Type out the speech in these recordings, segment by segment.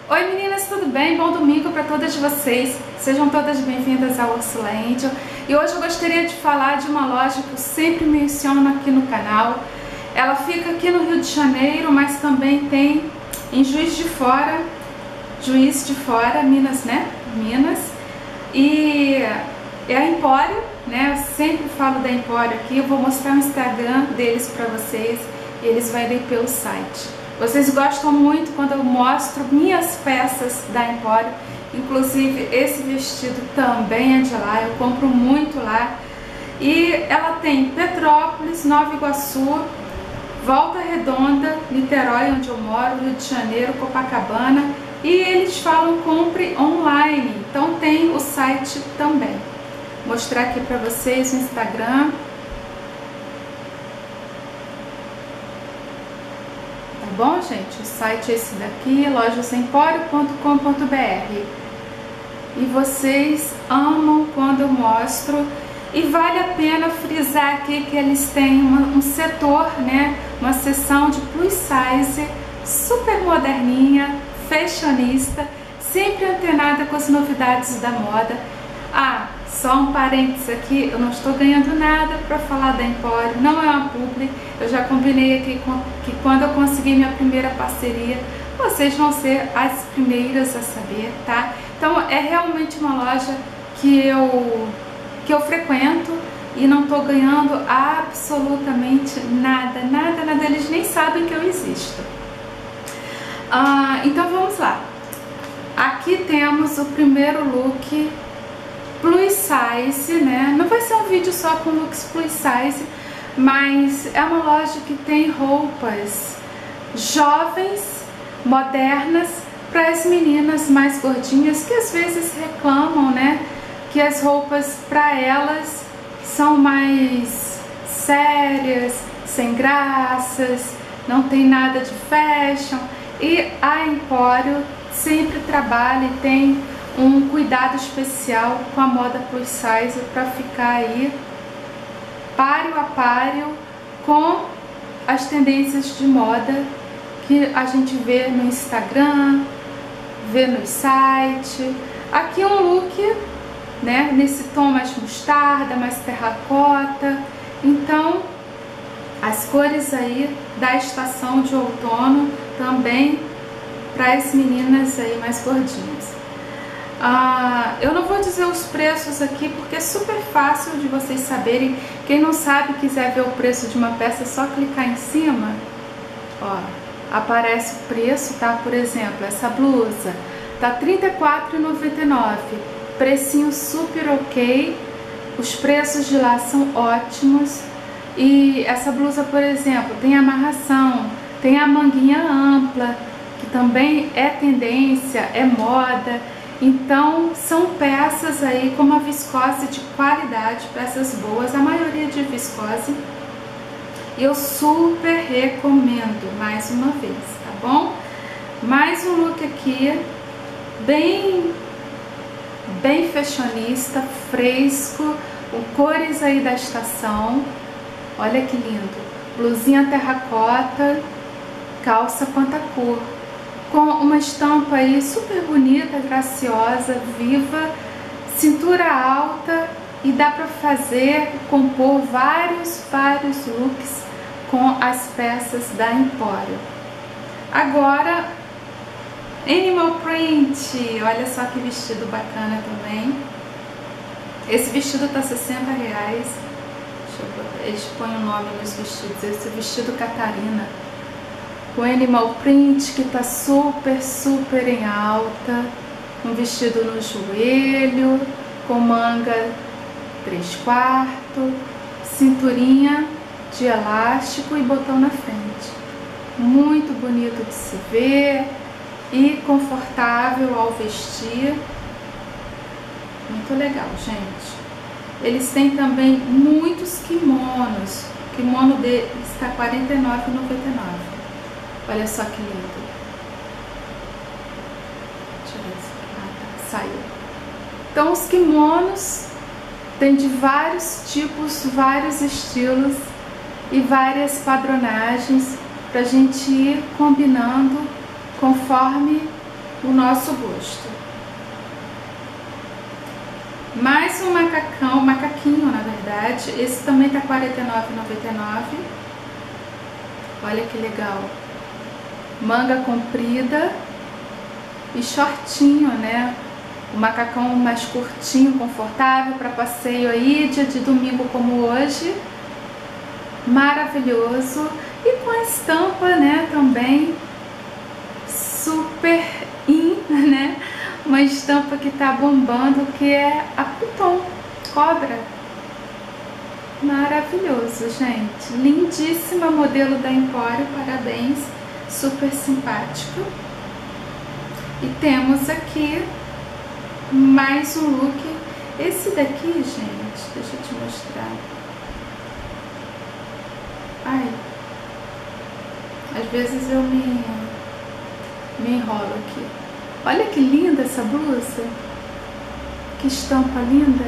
Oi meninas, tudo bem? Bom domingo para todas vocês. Sejam todas bem-vindas ao Ursula Angel. E hoje eu gostaria de falar de uma loja que eu sempre menciono aqui no canal. Ela fica aqui no Rio de Janeiro, mas também tem em Juiz de Fora, Minas, né? Minas. E é a Empório, né? Eu sempre falo da Empório aqui. Eu vou mostrar o Instagram deles para vocês e eles vão ver pelo site. Vocês gostam muito quando eu mostro minhas peças da Empório, inclusive esse vestido também é de lá, eu compro muito lá. E ela tem Petrópolis, Nova Iguaçu, Volta Redonda, Niterói, onde eu moro, Rio de Janeiro, Copacabana, e eles falam compre online, então tem o site também. Vou mostrar aqui para vocês o Instagram. Bom, gente, o site é esse daqui, lojasempório.com.br. E vocês amam quando eu mostro, e vale a pena frisar aqui que eles têm um setor, né, uma seção de plus size, super moderninha, fashionista, sempre antenada com as novidades da moda. Ah, só um parênteses aqui, eu não estou ganhando nada para falar da Empório, não é uma publi. Eu já combinei aqui que quando eu conseguir minha primeira parceria, vocês vão ser as primeiras a saber, tá? Então é realmente uma loja que eu frequento e não estou ganhando absolutamente nada, eles nem sabem que eu existo. Então vamos lá. Aqui temos o primeiro look plus size, né? Não vai ser um vídeo só com looks plus size, mas é uma loja que tem roupas jovens, modernas, para as meninas mais gordinhas que às vezes reclamam, né? Que as roupas para elas são mais sérias, sem graças, não tem nada de fashion, e a Empório sempre trabalha e tem um cuidado especial com a moda plus size para ficar aí páreo a páreo com as tendências de moda que a gente vê no Instagram, vê no site. Aqui um look, né, nesse tom mais mostarda, mais terracota. Então as cores aí da estação de outono também para as meninas aí mais gordinhas. Eu não vou dizer os preços aqui porque é super fácil de vocês saberem. Quem não sabe e quiser ver o preço de uma peça, é só clicar em cima, ó, aparece o preço, tá? Por exemplo, essa blusa tá R$ 34,99, precinho super ok, os preços de lá são ótimos. E essa blusa, por exemplo, tem amarração, tem a manguinha ampla, que também é tendência, é moda. Então são peças aí com uma viscose de qualidade, peças boas, a maioria de viscose. E eu super recomendo mais uma vez, tá bom? Mais um look aqui, bem fashionista, fresco, com cores aí da estação. Olha que lindo, blusinha terracota, calça pantacur, com uma estampa aí super bonita, graciosa, viva, cintura alta, e dá para fazer, compor vários looks com as peças da Empório. Agora, Animal Print, olha só que vestido bacana também. Esse vestido tá R$60. Eles põem o nome nos vestidos. Esse vestido Catarina, o Animal Print, que tá super em alta, um vestido no joelho, com manga 3/4, cinturinha de elástico e botão na frente. Muito bonito de se ver e confortável ao vestir. Muito legal, gente. Eles têm também muitos kimonos. O kimono deles está R$ 49,99. Olha só que lindo. Deixa eu ver se saiu. Então os kimonos tem de vários tipos, vários estilos e várias padronagens para a gente ir combinando conforme o nosso gosto. Mais um macacão, macaquinho na verdade, esse também tá R$ 49,99. Olha que legal, manga comprida e shortinho, né? O macacão mais curtinho, confortável para passeio aí, dia de domingo como hoje. Maravilhoso. E com a estampa, né, também super in, né? Uma estampa que tá bombando, que é a Python, cobra. Maravilhoso, gente. Lindíssima, modelo da Empório, parabéns. Super simpático. E temos aqui mais um look. Esse daqui, gente, deixa eu te mostrar. Ai, às vezes eu me enrolo aqui. Olha que linda essa blusa. Que estampa linda.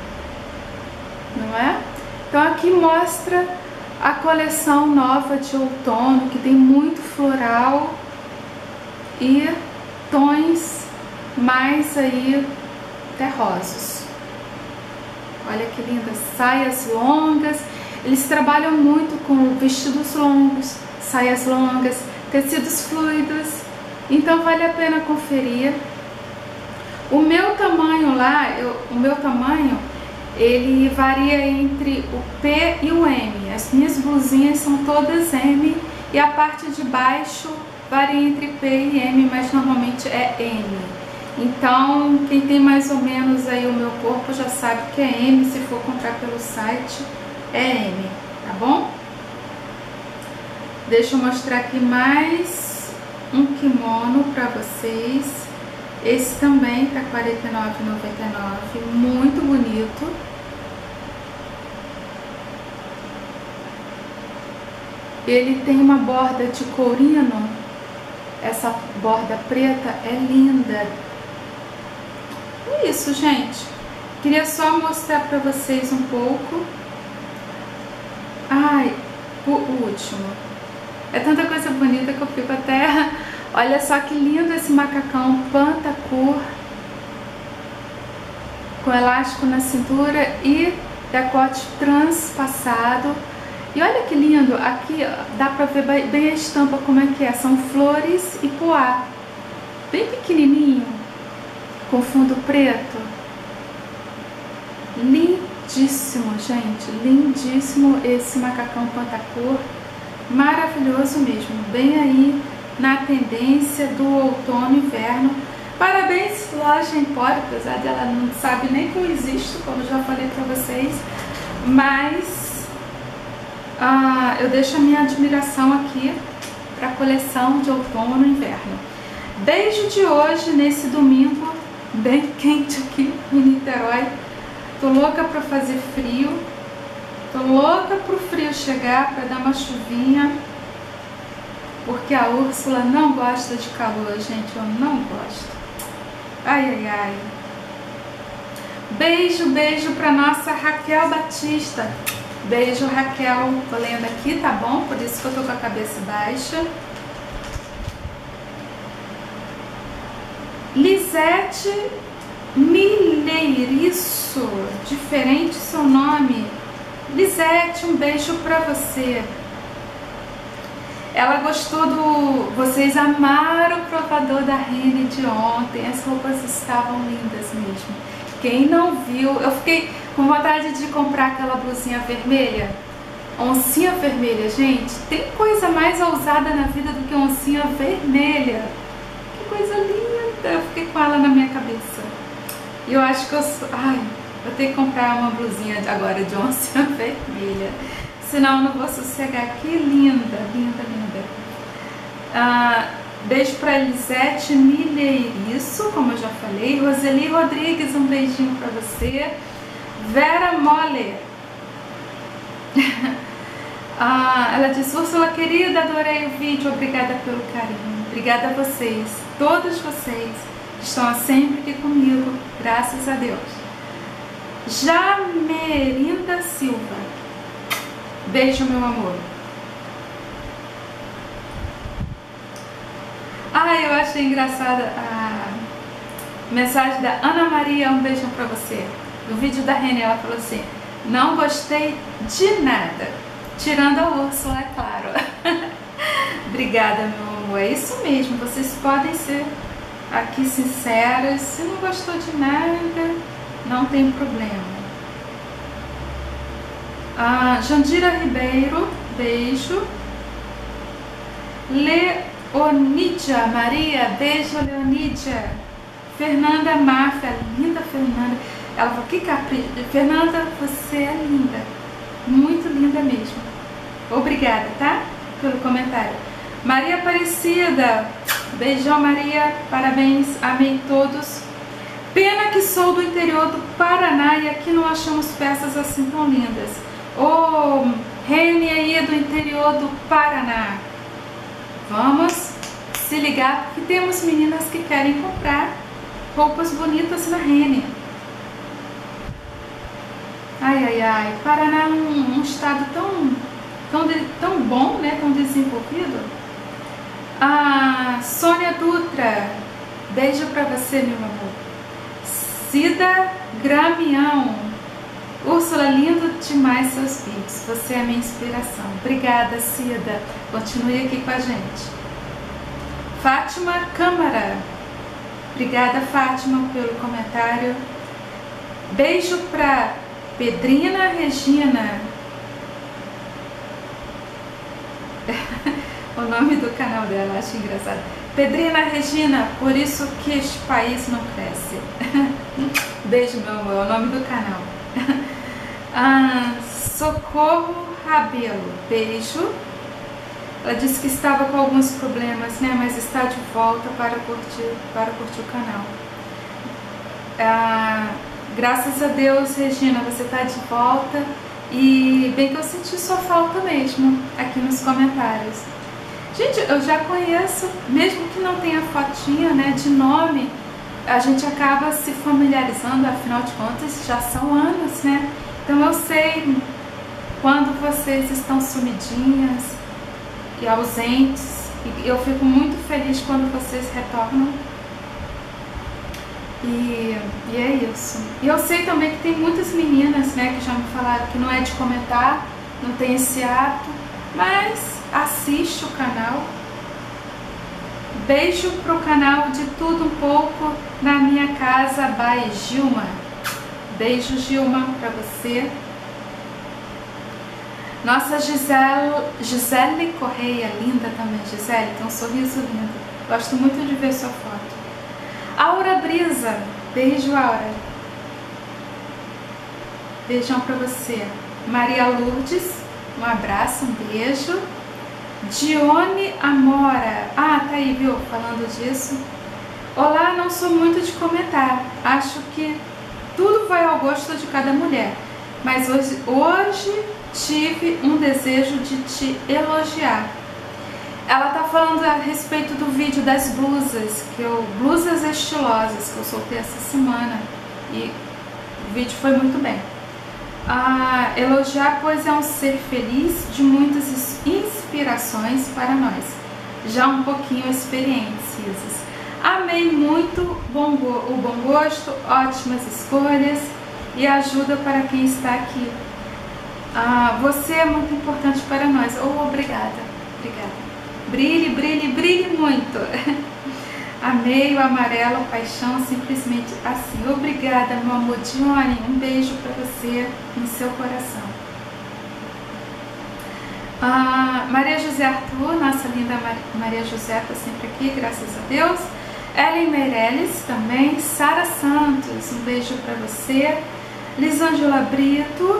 Não é? Então aqui mostra a coleção nova de outono, que tem muito floral e tons mais aí terrosos. Olha que linda, saias longas. Eles trabalham muito com vestidos longos, saias longas, tecidos fluidos. Então vale a pena conferir. O meu tamanho lá, ele varia entre o P e o M. As minhas blusinhas são todas M e a parte de baixo varia entre P e M, mas normalmente é M. Então, quem tem mais ou menos aí o meu corpo já sabe que é M, se for comprar pelo site é M, tá bom? Deixa eu mostrar aqui mais um kimono para vocês. Esse também tá R$ 49,99, muito bonito. Ele tem uma borda de courino. Essa borda preta é linda. É isso, gente. Queria só mostrar para vocês um pouco. Ai, o último. É tanta coisa bonita que eu fico até... Olha só que lindo esse macacão Pantacur, com elástico na cintura e decote transpassado. E olha que lindo, aqui dá pra ver bem a estampa como é que é. São flores e poá, bem pequenininho, com fundo preto. Lindíssimo, gente, lindíssimo esse macacão Pantacur. Maravilhoso mesmo, bem aí na tendência do outono e inverno. Parabéns, loja Empório, apesar de ela não sabe nem que eu existo, como já falei pra vocês, mas eu deixo a minha admiração aqui para a coleção de outono e inverno. Desde de hoje, nesse domingo, bem quente aqui em Niterói, tô louca para fazer frio, tô louca pro frio chegar, para dar uma chuvinha, porque a Úrsula não gosta de calor, gente, eu não gosto. Ai, ai, ai. Beijo, beijo pra nossa Raquel Batista. Beijo, Raquel. Tô lendo aqui, tá bom? Por isso que eu tô com a cabeça baixa. Lisete Mileiriço. Diferente seu nome. Lisete, um beijo pra você. Ela gostou do... Vocês amaram o provador da Renner de ontem. As roupas estavam lindas mesmo. Quem não viu... Eu fiquei com vontade de comprar aquela blusinha vermelha. Oncinha vermelha, gente. Tem coisa mais ousada na vida do que oncinha vermelha. Que coisa linda. Eu fiquei com ela na minha cabeça. E eu acho que eu... Ai, vou ter que comprar uma blusinha agora de oncinha vermelha. Senão eu não vou sossegar. Que linda, linda, linda. Beijo para Lisete Mileiriço, como eu já falei. Roseli Rodrigues, um beijinho para você. Vera Moller. Ela diz: Úrsula querida, adorei o vídeo, obrigada pelo carinho. Obrigada a vocês, todos vocês que estão sempre aqui comigo, graças a Deus. Jamerinda Silva. Beijo, meu amor. Eu achei engraçada Mensagem da Ana Maria, um beijão pra você. No vídeo da Rene, ela falou assim: não gostei de nada, tirando a Úrsula, é claro. Obrigada, meu amor. É isso mesmo, vocês podem ser aqui sinceras. Se não gostou de nada, não tem problema. Jandira Ribeiro, beijo. Leonídia Maria, beijo, Leonídia. Fernanda Máfia, linda Fernanda. Ela falou: que capricho. Fernanda, você é linda, muito linda mesmo. Obrigada, tá? Pelo comentário. Maria Aparecida, beijão, Maria, parabéns, amei todos. Pena que sou do interior do Paraná e aqui não achamos peças assim tão lindas. Ô, Rene aí é do interior do Paraná. Vamos se ligar, porque temos meninas que querem comprar roupas bonitas na Rene. Ai, ai, ai, Paraná é um estado tão bom, né? Tão desenvolvido. Sônia Dutra, beijo pra você, meu amor. Cida Gramião, Úrsula, lindo demais seus vídeos, você é a minha inspiração. Obrigada, Cida, continue aqui com a gente. Fátima Câmara, obrigada, Fátima, pelo comentário. Beijo pra Pedrina Regina. O nome do canal dela, acho engraçado. Pedrina Regina, por isso que este país não cresce. Beijo, meu amor, é o nome do canal. Socorro Rabelo, beijo. Ela disse que estava com alguns problemas, né? Mas está de volta para curtir o canal. Graças a Deus, Regina, você está de volta. E bem que eu senti sua falta mesmo aqui nos comentários. Gente, eu já conheço, mesmo que não tenha fotinha, né, de nome, a gente acaba se familiarizando, afinal de contas já são anos, né? Então eu sei quando vocês estão sumidinhas e ausentes, e eu fico muito feliz quando vocês retornam. E é isso. E eu sei também que tem muitas meninas, né, que já me falaram que não é de comentar, não tem esse hábito, mas assiste o canal. Beijo pro canal de tudo um pouco na minha casa by Gilma. Beijo, Gilma, pra você. Nossa Gisele Correia, linda também. Gisele, tem um sorriso lindo. Gosto muito de ver sua foto. Aura Brisa, beijo, Aura. Beijão pra você. Maria Lourdes, um abraço, um beijo. Dione Amora, tá aí, viu, falando disso. Olá, não sou muito de comentar, acho que tudo vai ao gosto de cada mulher, mas hoje tive um desejo de te elogiar. Ela tá falando a respeito do vídeo das blusas, blusas estilosas, que eu soltei essa semana, e o vídeo foi muito bem. Elogiar, pois é um ser feliz de muitas inspirações para nós, já um pouquinho experientes. Amei muito o bom gosto, ótimas escolhas e ajuda para quem está aqui. Você é muito importante para nós. Obrigada, obrigada. Brilhe, brilhe, brilhe muito. Amei o amarelo, paixão, simplesmente assim. Obrigada, meu amor. Dione, um beijo para você no seu coração. Maria José Arthur, nossa linda Maria José, está sempre aqui, graças a Deus. Ellen Meirelles também. Sara Santos, um beijo para você. Lisângela Brito.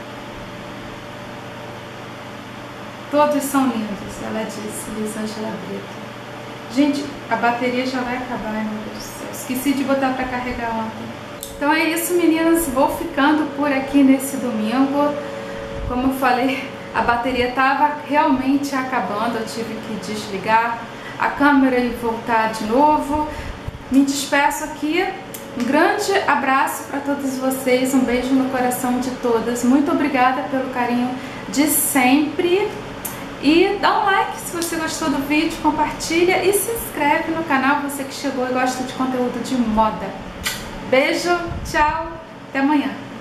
Todos são lindos, ela disse, Lisângela Brito. Gente, a bateria já vai acabar, meu Deus do céu. Esqueci de botar para carregar ontem. Então é isso, meninas. Vou ficando por aqui nesse domingo. Como eu falei, a bateria estava realmente acabando. Eu tive que desligar a câmera e voltar de novo. Me despeço aqui. Um grande abraço para todos vocês. Um beijo no coração de todas. Muito obrigada pelo carinho de sempre. E dá um like se você gostou do vídeo, compartilha e se inscreve no canal, você que chegou e gosta de conteúdo de moda. Beijo, tchau, até amanhã.